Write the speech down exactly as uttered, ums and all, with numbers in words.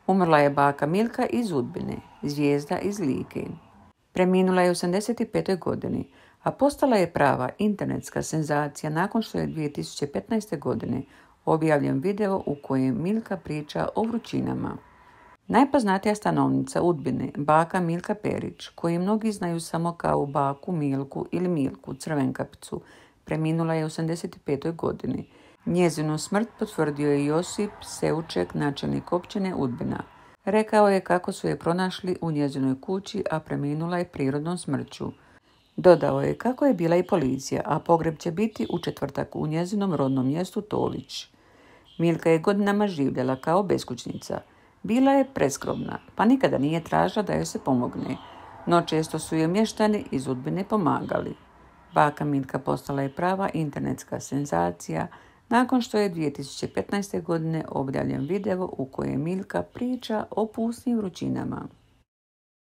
Umrla je baka Milka iz Udbine, zvijezda iz Like. Preminula je u osamdeset petoj godini, a postala je prava internetska senzacija nakon što je dvije tisuće petnaeste. godine objavljen video u kojem Milka priča o vrućinama. Najpoznatija stanovnica Udbine, baka Milka Perić, koju mnogi znaju samo kao baku Milku ili Milku Crvenkapicu, preminula je u osamdeset petoj. godini. Njezinu smrt potvrdio je Josip Seuček, načelnik općine Udbina. Rekao je kako su je pronašli u njezinoj kući, a preminula je prirodnom smrću. Dodao je kako je bila i policija, a pogreb će biti u četvrtak u njezinom rodnom mjestu Tolić. Milka je godinama živjela kao beskućnica. Bila je preskromna, pa nikada nije tražila da joj se pomogne, no često su joj mještani iz Udbine pomagali. Baka Milka postala je prava internetska senzacija nakon što je dvije tisuće petnaeste. godine objavljen video u kojem Milka priča o pustim vrućinama.